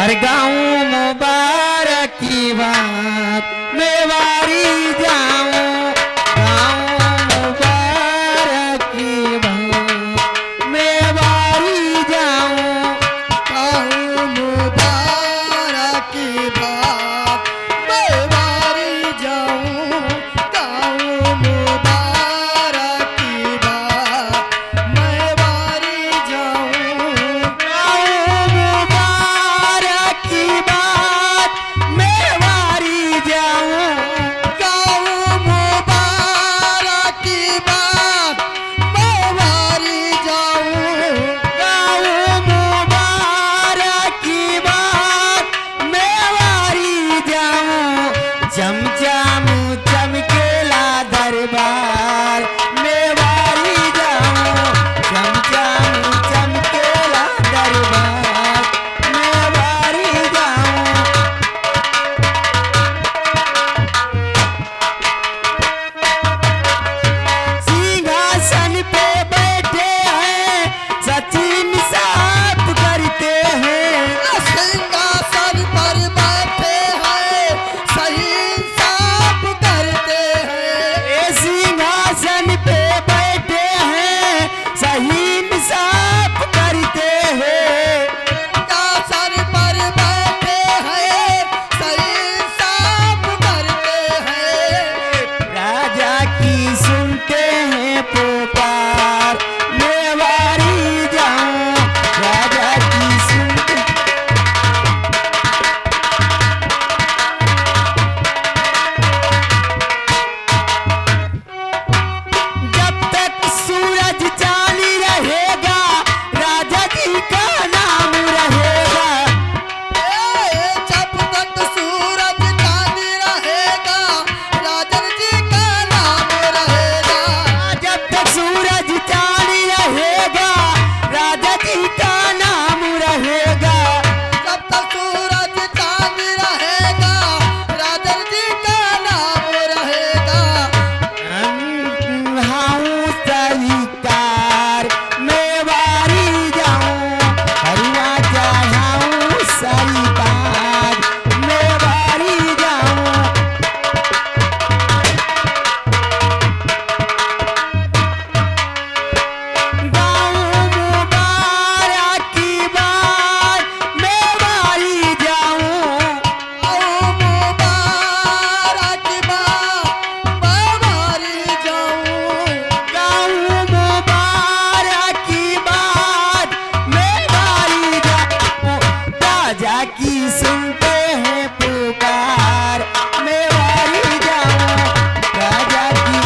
हर गाँव मुबारक की बात मेवारी जाऊं, गाँव मुबारक की बात मेवारी जाऊं, गाँव मुबारक की बात मेवारी जाऊं, गाँव मुबारक की बात मेवारी जाऊं, गाँव मुबारक की बात मेवारी जाऊं, गाँव मुबारक की बात मेवारी जाऊं, गाँव मुबारक की बात मेवारी जाऊं, चमचम चमकेला दरबार मेवारी जाऊं, चमचम चमकेला दरबार मेवारी जाऊं। सिंहासन पे बैठे हैं सचिन साहब करते हैं, सिंहासन पर बैठे हैं सही इंसाफ करते हैं, ये सिंहासन पे बैठे हैं सही इंसाफ करते हैं, सिंहासन पर बैठे हैं सही इंसाफ करते हैं, राजा की सुनते हैं पुकार मेवारी जाऊं, राजा की सुनते जब तक सूरज चांदी रहेगा राजा जी का नाम रहेगा, जब तक सूरज चांदी रहेगा राजन जी का नाम रहेगा, जब तक सूरज चांदी रहेगा राजा जी का नाम रहेगा, जब तक सूरज चांदी रहेगा राजन जी का नाम रहेगा, हाऊं सरकार मेवारी जाऊं, हरुआ चढ़ाऊं सरकार मेवारी जाऊं, गाँव मुबारक की बात मेवारी जाऊं, गाँव मुबारक की बात मेवारी जाऊं, गाँव मुबारक की बात मेवारी जाऊं, राजा की सुनते हैं पुकार मेवारी जाऊं, राजा की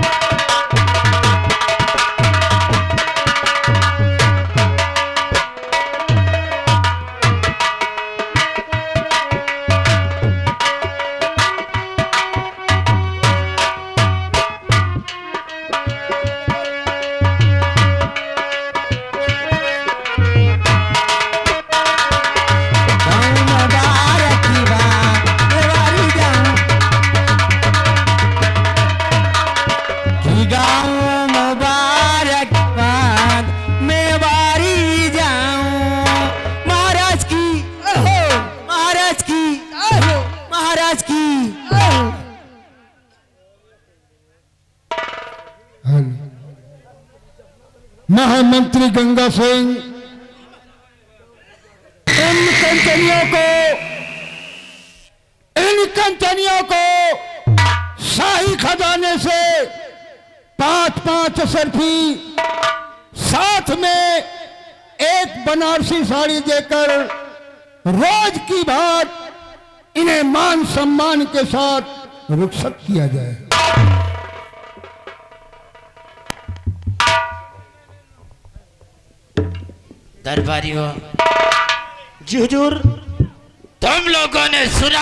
गाँव मुबारक की बात मेवारी जाऊं, कि गाँव मुबारक की बात मेवारी जाऊं, महाराज की महाराज की महाराज की महामंत्री गंगा सिंह इन कंचनियों को शाही खजाने से 5-5 सर्फी साथ में एक बनारसी साड़ी देकर रोज की बात इन्हें मान सम्मान के साथ रुखसत किया जाए। दरबारियों, जी हुजूर, तुम लोगों ने सुना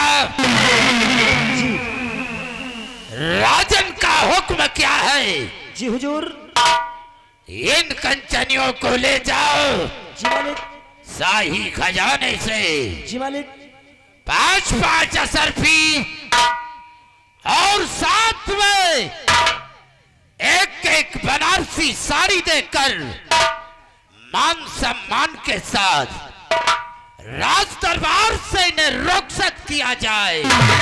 राजन का हुक्म क्या है? जी हुजूर। इन कंचनियों को ले जाओ जी मालिक। शाही खजाने से जी मालिक। 5-5 असरफी और साथ में एक बनारसी साड़ी देकर मान सम्मान के साथ राज दरबार से इन्हें रुखसत किया जाए।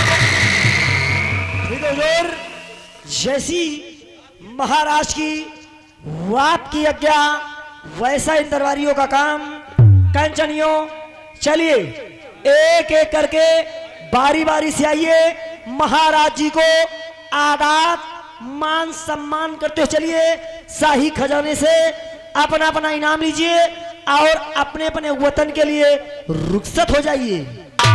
ठीक है हुजूर, जैसी महाराज की वाप की आज्ञा वैसा इन दरबारियों का काम। कंचनियों चलिए एक एक करके बारी बारी से आइए, महाराज जी को आदाब मान सम्मान करते हुए चलिए। शाही खजाने से अपना अपना इनाम लीजिए और अपने अपने वतन के लिए रुखसत हो जाइए।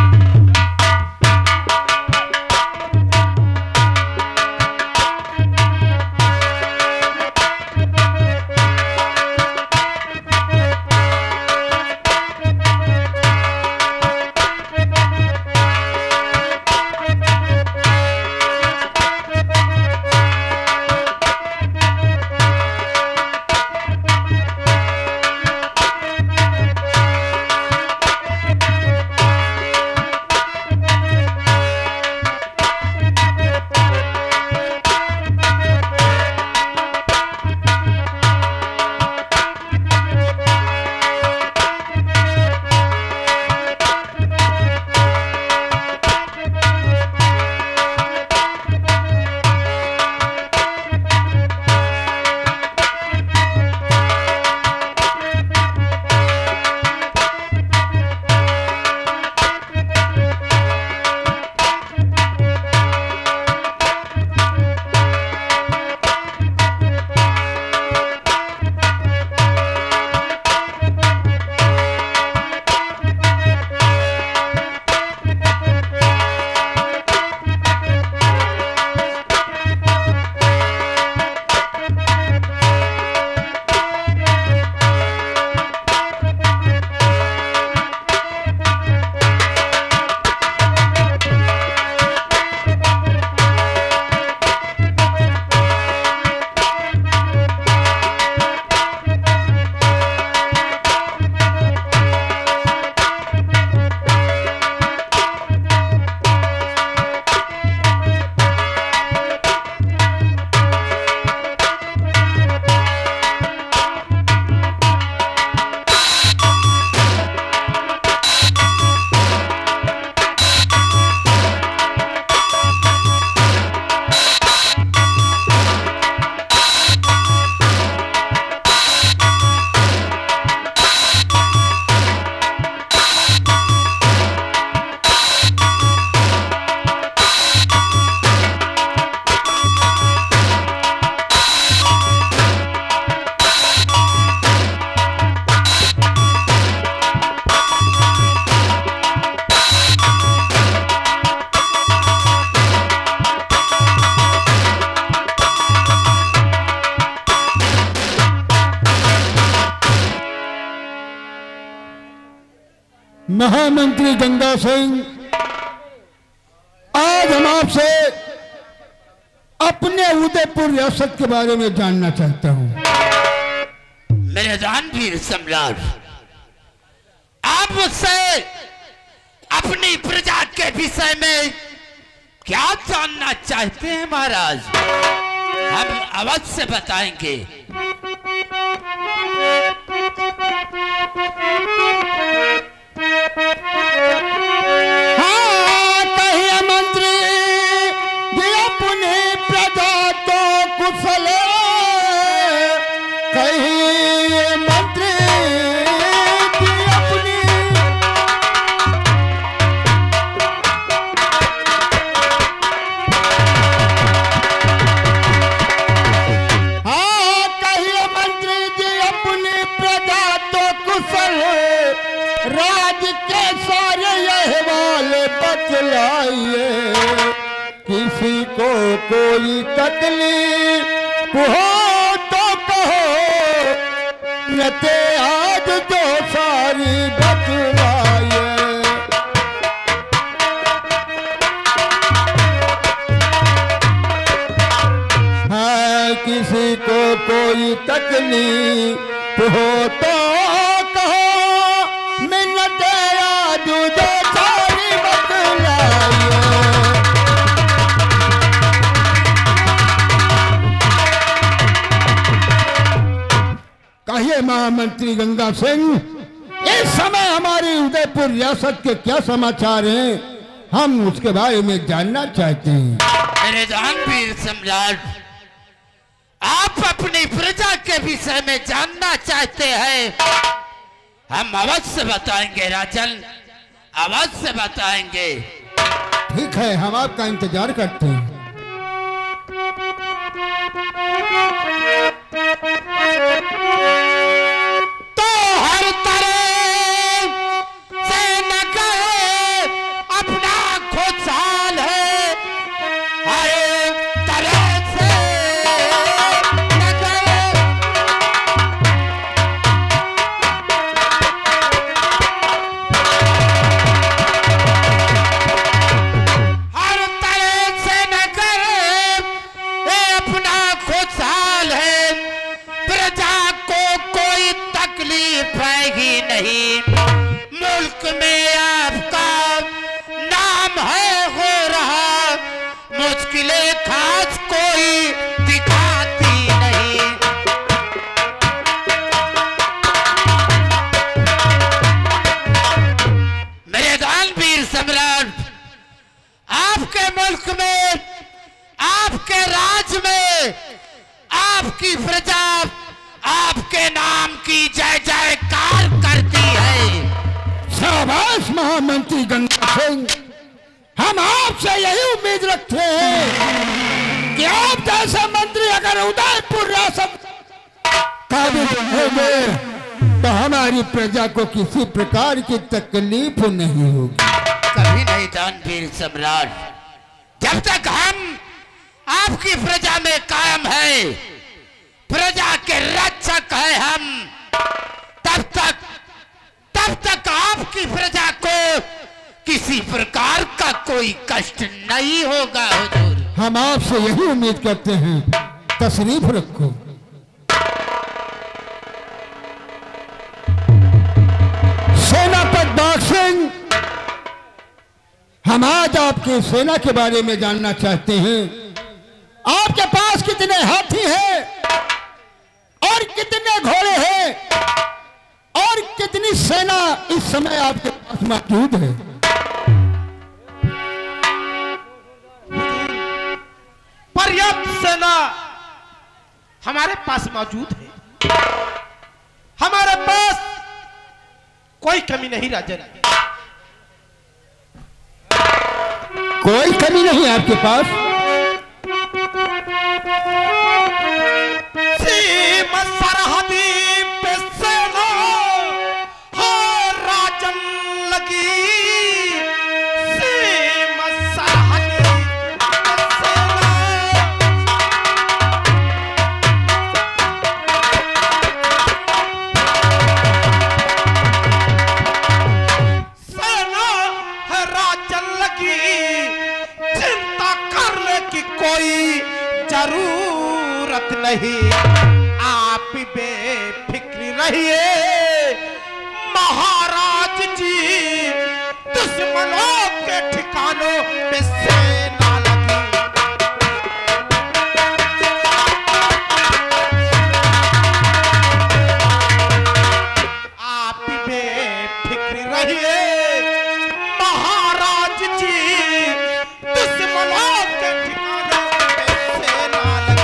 महामंत्री गंगा सिंह, आज हम आपसे अपने उदयपुर रियासत के बारे में जानना चाहता हूं। मेरे जानवीर सम्राट, आप मुझसे अपनी प्रजा के विषय में क्या जानना चाहते हैं महाराज? हम अवश्य बताएंगे। हाँ, कहिए मंत्री जी अपने प्रजा तो कुशल, कहिए मंत्री जी अपनी, हाँ कहिए मंत्री जी अपनी प्रजा तो कुशल, राज के सारे अहवाल बतलाइए, किसी को कोई तकलीफ हो तो कहो, न ते आज जो सारी बतलाइए। हाँ, किसी को कोई तकलीफ हो तो कहो, मिन्नत आज जो सारी बतलाइए। कहिए महामंत्री गंगा सिंह, इस समय हमारी उदयपुर रियासत के क्या समाचार हैं, हम उसके बारे में जानना चाहते हैं। मेरे दानवीर सम्राट, आप अपनी प्रजा के विषय में जानना चाहते हैं, हम अवश्य बताएंगे राजन, अवश्य बताएंगे। ठीक है, हम आपका इंतजार करते हैं। तो हर तरह से नगर अपना खुशहाल है, हर तरह से नगर हर तरह से नगर अपना खुशहाल है, प्रजा को कोई तकलीफ है ही नहीं, मुल्क में आपका नाम है हो रहा, मुश्किलें खास कोई दिखाती नहीं। मेरे दानवीर सम्राट, आपके मुल्क में, आपके राज में आपकी प्रजा आपके नाम की जय जयकार करती है। शाबाश महामंत्री गंगा सिंह, हम आपसे यही उम्मीद रखते हैं कि आप जैसे मंत्री अगर उदयपुर रियासत काबिल होंगे तो हमारी प्रजा को किसी प्रकार की तकलीफ नहीं होगी। कभी नहीं दानवीर सम्राट, जब तक हम आपकी प्रजा में कायम है, प्रजा के रक्षक है हम, तब तक आपकी प्रजा को किसी प्रकार का कोई कष्ट नहीं होगा हुजूर। हम आपसे यही उम्मीद करते हैं, तशरीफ रखो। सेनापति बाघ सिंह, हम आज आपकी सेना के बारे में जानना चाहते हैं। आपके पास कितने हाथी हैं और कितने घोड़े हैं और कितनी सेना इस समय आपके पास मौजूद है? पर्याप्त सेना हमारे पास मौजूद है, हमारे पास कोई कमी नहीं राजन, कोई कमी नहीं आपके पास? सीमा सरहदी पे सेना हो राजन लगी, सीमा सरहदी पे सेना है राजन लगी, चिंता करने की कोई जरूरत नहीं, आप बेफिक्र रहिए महाराज जी, दुश्मनों के ठिकानों पे सेना लगी। आप बेफिक्र रहिए महाराज जी, दुश्मनों के ठिकानों पे सेना लगी।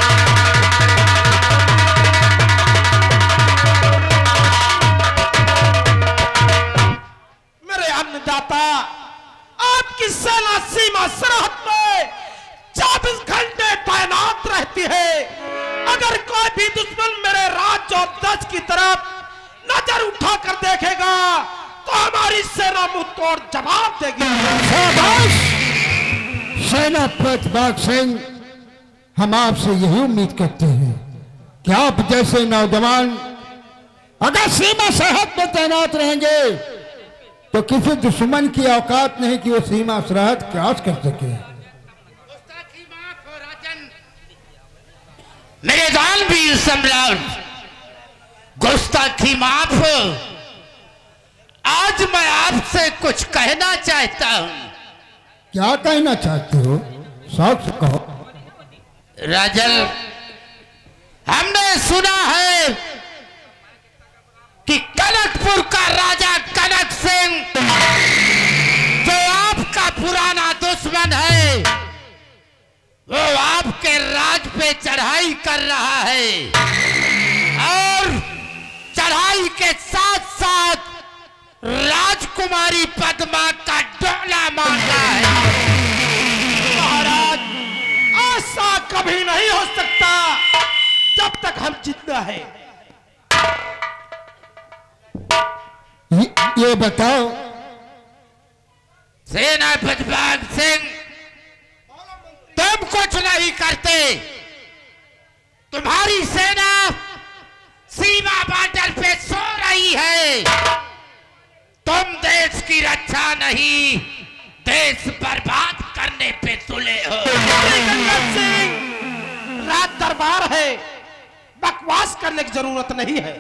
मेरे अन्नदाता, आपकी सेना सीमा सरहद में 24 घंटे तैनात रहती है, अगर कोई भी दुश्मन मेरे राज्य और देश की तरफ नजर उठाकर देखेगा तो हमारी सेना मुंह तोड़ जवाब देगी। शाबाश सेनापति बाघ सिंह, हम आपसे यही उम्मीद करते हैं कि आप जैसे नौजवान अगर सीमा सरहद में तैनात रहेंगे तो किसी दुश्मन की औकात नहीं कि वो सीमा सरहद क्रॉस कर सके। मेरे दानवीर सम्राट, गुस्ताखी माफ हो, आज मैं आपसे कुछ कहना चाहता हूं। क्या कहना चाहते हो? शौक से कहो। राजन, हमने सुना है कि कनकपुर का राजा कनक सिंह जो आपका पुराना दुश्मन है, वो आपके राज पे चढ़ाई कर रहा है और चढ़ाई के साथ साथ राजकुमारी पद्मा का डोला मार रहा है। महाराज, ऐसा कभी नहीं हो सकता जब तक हम जिंदा है। ये बताओ सेनापति बाग सिंह, तुम कुछ नहीं करते। तुम्हारी सेना सीमा बॉर्डर पे सो रही है। तुम देश की रक्षा नहीं, देश बर्बाद करने पे तुले हो। रात दरबार है, बकवास करने की जरूरत नहीं है।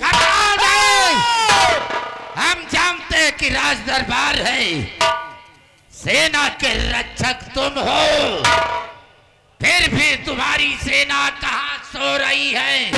हम जानते हैं कि राज दरबार है, सेना के रक्षक तुम हो, फिर भी तुम्हारी सेना कहां सो रही है?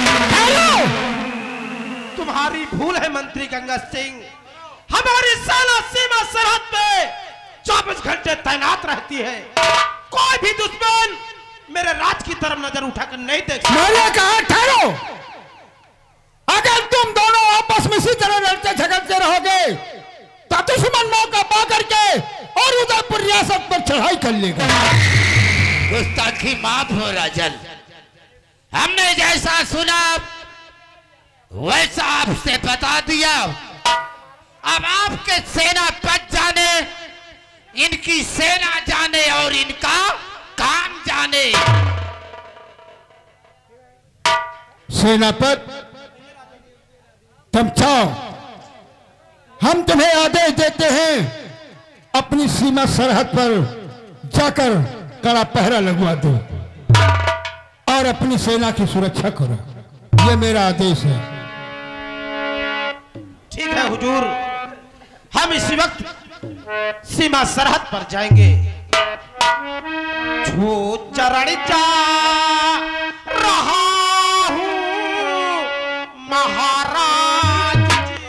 तुम्हारी भूल है मंत्री गंगा सिंह। हमारी सेना सीमा सरहद पे 24 घंटे तैनात रहती है। कोई भी दुश्मन मेरे राज की तरफ नजर उठाकर नहीं देख। मैंने कहा ठहरो, अगर तुम दोनों आपस में इसी तरह लड़ते झगड़ते रहोगे तो दुश्मन मौका पा करके और उदयपुर रियासत पर चढ़ाई कर लेगा। गुस्ताखी माफ हो राजन, हमने जैसा सुना वैसा आपसे बता दिया। अब आपके सेनापति जाने, इनकी सेना जाने और इनका काम जाने। सेनापति, तुम चाहो हम तुम्हें आदेश देते हैं, अपनी सीमा सरहद पर जाकर कड़ा पहरा लगवा दो और अपनी सेना की सुरक्षा करो। यह मेरा आदेश है। ठीक है हुजूर, हम इसी वक्त सीमा सरहद पर जाएंगे। जो चरण जा रहा हूं महाराज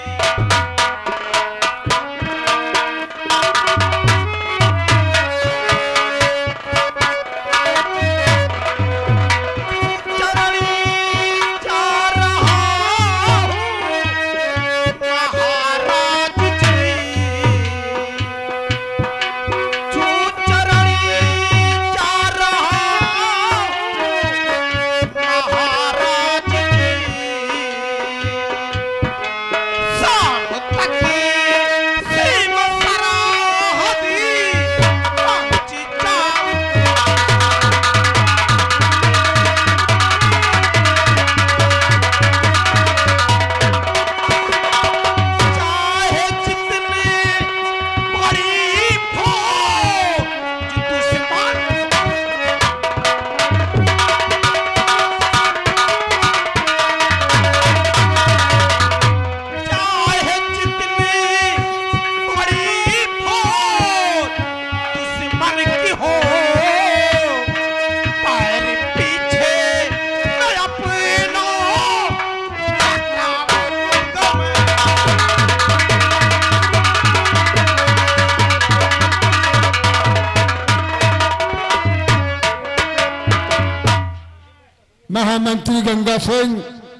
महामंत्री गंगा सिंह,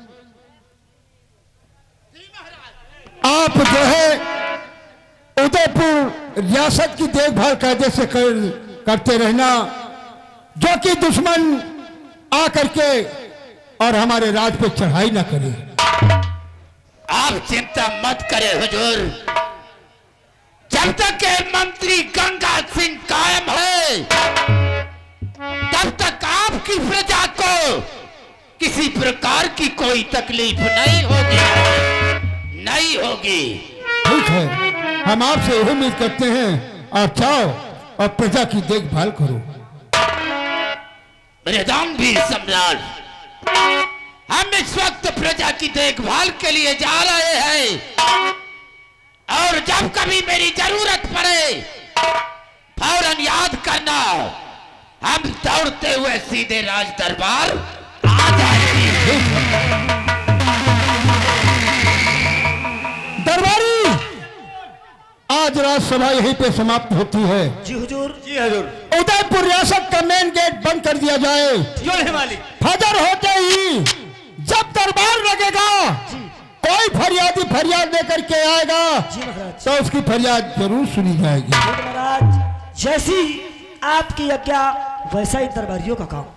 आप जो है उदयपुर रियासत की देखभाल कायदे से करते रहना, जो कि दुश्मन आकर के और हमारे राज पे चढ़ाई ना करे। आप चिंता मत करें हुजूर, जब तक ये मंत्री गंगा सिंह कायम है तब तक आपकी प्रजा को किसी प्रकार की कोई तकलीफ नहीं होगी, नहीं होगी। ठीक है, हम आपसे यही उम्मीद करते हैं और जाओ और प्रजा की देखभाल करो। रणवीर सम्राट, हम इस वक्त प्रजा की देखभाल के लिए जा रहे हैं और जब कभी मेरी जरूरत पड़े फौरन याद करना, हम दौड़ते हुए सीधे राज दरबार आ जाएंगे। आज राज्यसभा यहीं पे समाप्त होती है। जी हुजूर। जी हजूर। उदयपुर रियासत का मेन गेट बंद कर दिया जाए। जो है मालिक। फजर होते ही जब दरबार लगेगा कोई फरियादी फरियाद लेकर के आएगा जी महाराज। तो उसकी फरियाद जरूर सुनी जाएगी। महाराज जैसी आपकी आज्ञा वैसा ही दरबारियों का काम।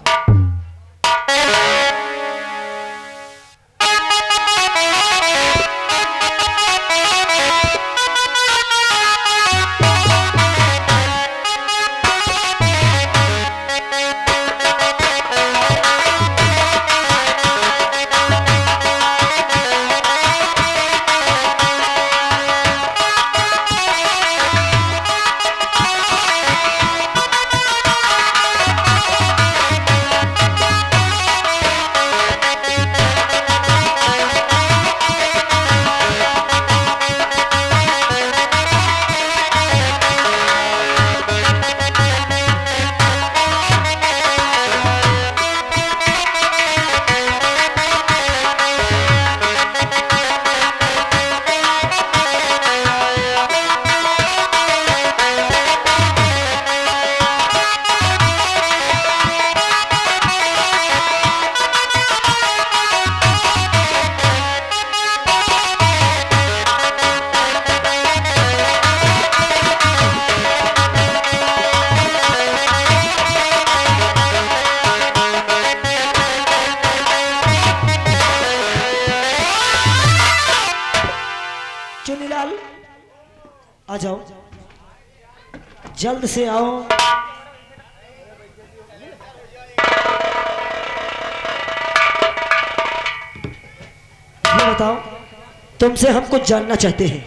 आ जाओ, जल्द से आओ। ये बताओ, तुमसे हम कुछ जानना चाहते हैं।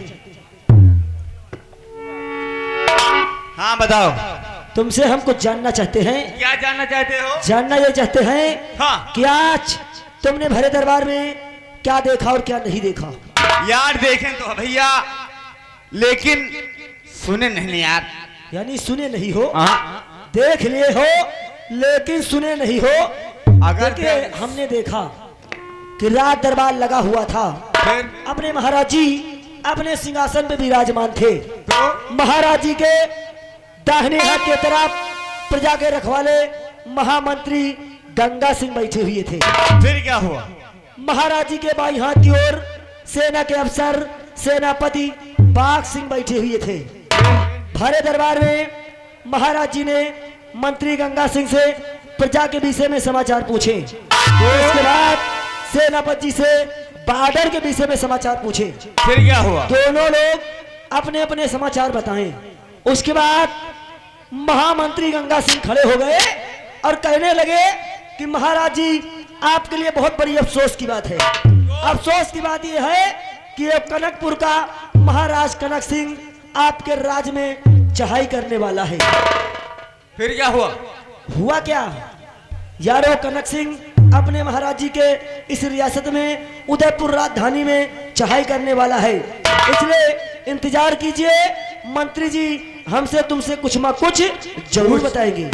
हाँ बताओ। तुमसे हम कुछ जानना चाहते हैं। क्या जानना चाहते हो? जानना ये चाहते हैं हाँ। कि आज तुमने भरे दरबार में क्या देखा और क्या नहीं देखा। यार देखें तो भैया, लेकिन सुने नहीं यार। यानी सुने नहीं हो। हाँ। देख लिए हो लेकिन सुने नहीं हो। अगर देखिए, हमने देखा कि रात दरबार लगा हुआ था। फिर अपने महाराज जी अपने सिंहासन पे विराजमान थे। तो महाराज जी के दाहिने हाथ की तरफ प्रजा के रखवाले महामंत्री गंगा सिंह बैठे हुए थे। फिर क्या हुआ? महाराज जी के बाई हाथ की ओर सेना के अफसर सेनापति बाघ सिंह बैठे हुए थे। भरे दरबार में महाराज जी ने मंत्री गंगा सिंह से प्रजा के विषय में समाचार पूछे। उसके बाद सेनापति जी से बॉर्डर के विषय में समाचार पूछे। फिर क्या हुआ? दोनों लोग अपने अपने समाचार बताएं। उसके बाद महामंत्री गंगा सिंह खड़े हो गए और कहने लगे कि महाराज जी, आपके लिए बहुत बड़ी अफसोस की बात है। अफसोस की बात यह है कि अब कनकपुर का महाराज कनक सिंह आपके राज में चढ़ाई करने वाला है। फिर क्या हुआ? हुआ क्या यारो? कनक सिंह अपने महाराज जी के इस रियासत में उदयपुर राजधानी में चढ़ाई करने वाला है। इसलिए इंतजार कीजिए, मंत्री जी हमसे तुमसे कुछ न कुछ जरूर बताएंगे।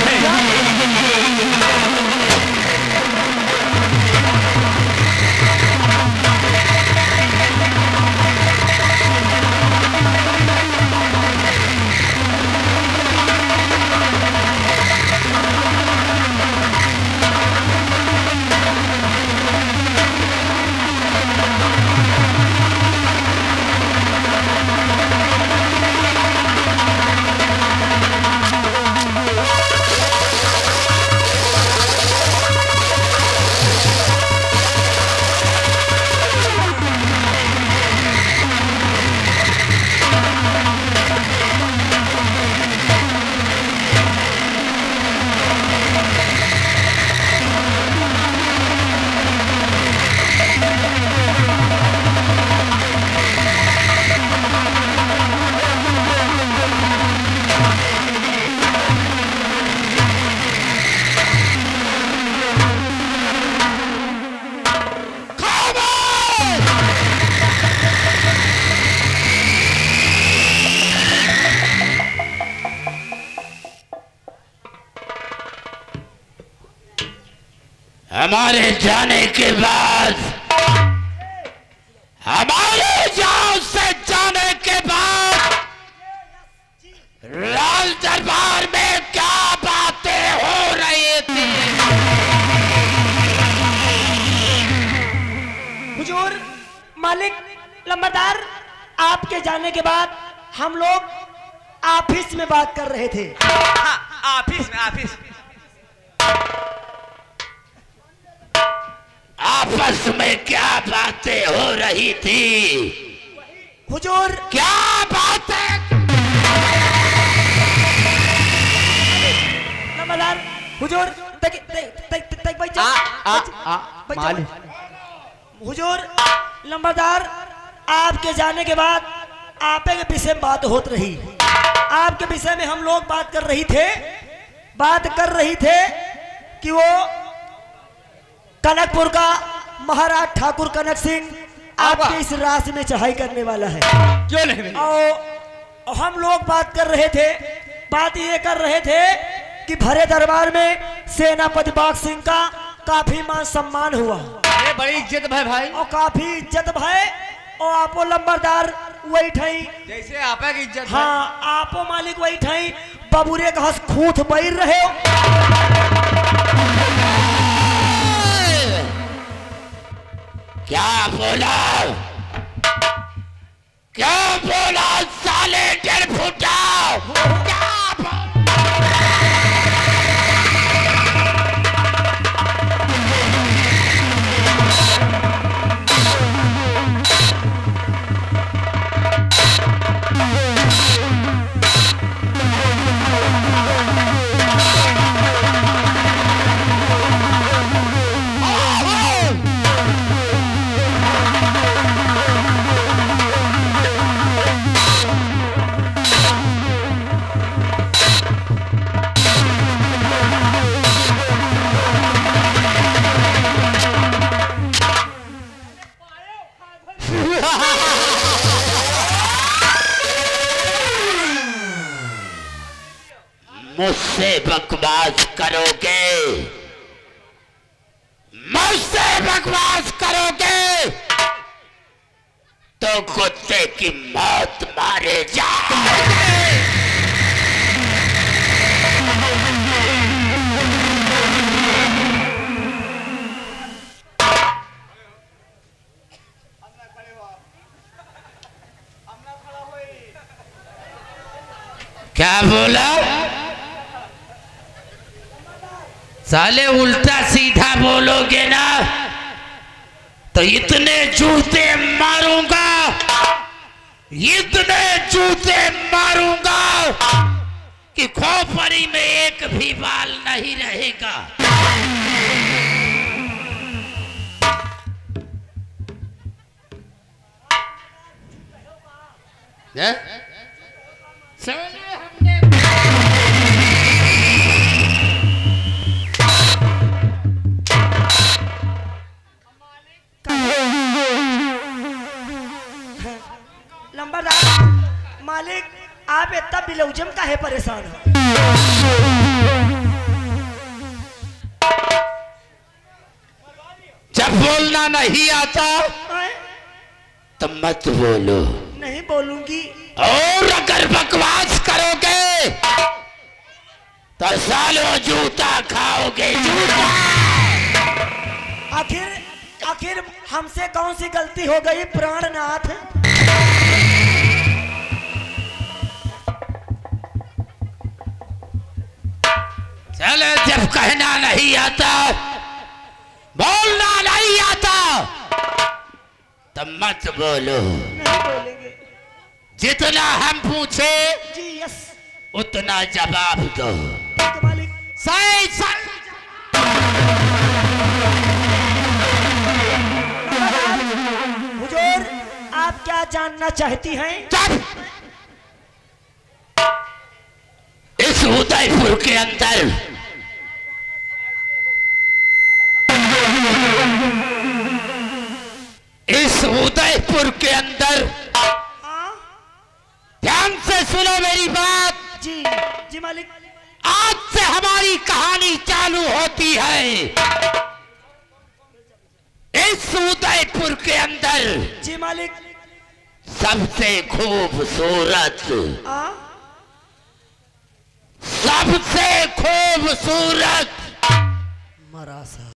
हमारे जाने के बाद, हमारे जान से जाने के बाद लाल दरबार में क्या बातें हो रही थी? हुजूर मालिक लंबरदार, आपके जाने के बाद हम लोग ऑफिस में बात कर रहे थे। हाँ, ऑफिस आपस में क्या बातें हो रही थी? हुजूर क्या बातें? लंबरदार, हुजूर हुजूर लंबरदार, आपके जाने के बाद आपे के विषय में बात होत रही। आपके विषय में हम लोग बात कर रही थे कि वो कनकपुर का महाराज ठाकुर कनक सिंह आपके इस राशि में चढ़ाई करने वाला है। क्यों नहीं? और हम लोग बात ये कर रहे थे कि भरे दरबार में सेनापति बाग सिंह का काफी मान सम्मान हुआ। अरे बड़ी इज्जत भाई और काफी इज्जत भाई, और आपो लंबरदार वही ठाई, जैसे आपा की इज्जत। हाँ, आपो मालिक वही ठाई बबूरे का हंस खूथ बैर रहे हो। क्या बोला साले डेढ़ फुटा? क्या मुझसे बकवास करोगे तो कुत्ते की मौत मारे जाओगे। क्या बोला? साले उल्टा सीधा बोलोगे ना तो इतने जूते मारूंगा कि खोपड़ी में एक भी बाल नहीं रहेगा। लंबरदार मालिक, आप इतना बिलौजम का है परेशान हो? जब बोलना नहीं आता तो मत बोलो। नहीं बोलूंगी। और अगर बकवास करोगे तो सालों जूता खाओगे, जूता। आखिर हमसे कौन सी गलती हो गई प्राणनाथ? चलो, जब कहना नहीं आता, बोलना नहीं आता तो मत बोलो। नहीं बोलेंगे। जितना हम पूछे जी यस, उतना जवाब दो। मालिक। सही। हुजूर, आप क्या जानना चाहती हैं? इस उदयपुर के अंदर ध्यान से सुनो मेरी बात। जी जी मालिक। आज से हमारी कहानी चालू होती है। इस उदयपुर के अंदर जी मालिक। सबसे खूबसूरत सबसे खूबसूरत मरा सा